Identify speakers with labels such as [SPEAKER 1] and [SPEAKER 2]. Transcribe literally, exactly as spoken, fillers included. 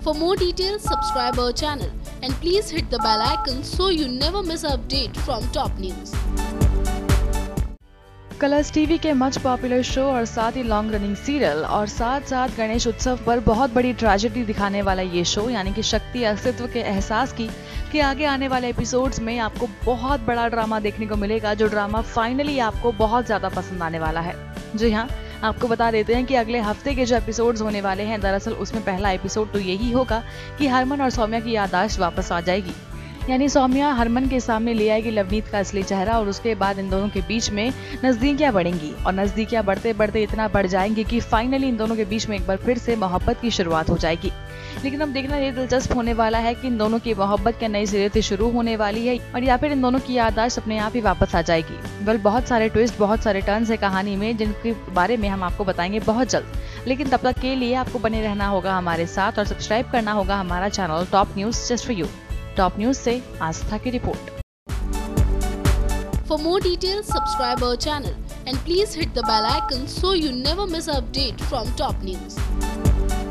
[SPEAKER 1] For more details, subscribe our channel and please hit the bell icon so you never miss an update from top news.
[SPEAKER 2] Colors TV के much popular show और साथ ही long running serial और साथ साथ गणेश उत्सव पर बहुत बड़ी ट्रेजेडी दिखाने वाला ये शो यानी कि शक्ति अस्तित्व के एहसास की कि आगे आने वाले एपिसोड्स में आपको बहुत बड़ा ड्रामा देखने को मिलेगा, जो ड्रामा फाइनली आपको बहुत ज्यादा पसंद आने वाला है। जी हाँ, आपको बता देते हैं कि अगले हफ्ते के जो एपिसोड्स होने वाले हैं, दरअसल उसमें पहला एपिसोड तो यही होगा कि हरमन और सौम्या की याददाश्त वापस आ जाएगी। यानी सौम्या हरमन के सामने ले आएगी लवनीत का असली चेहरा और उसके बाद इन दोनों के बीच में नजदीकियां बढ़ेंगी और नजदीकियां बढ़ते बढ़ते इतना बढ़ जाएंगी कि फाइनली इन दोनों के बीच में एक बार फिर से मोहब्बत की शुरुआत हो जाएगी। लेकिन अब देखना ये दिलचस्प होने वाला है कि इन दोनों की मोहब्बत क्या नए सिरे से शुरू होने वाली है और या फिर इन दोनों की याददाश्त अपने आप ही वापस आ जाएगी। वेल, बहुत सारे ट्विस्ट, बहुत सारे टर्न्स है कहानी में, जिनके बारे में हम आपको बताएंगे बहुत जल्द। लेकिन तब तक के लिए आपको बने रहना होगा हमारे साथ और सब्सक्राइब करना होगा हमारा channel top news just for you. Top news से आस्था की रिपोर्ट।
[SPEAKER 1] For more details, subscribe our channel and please hit the bell icon so you never miss an update from top news.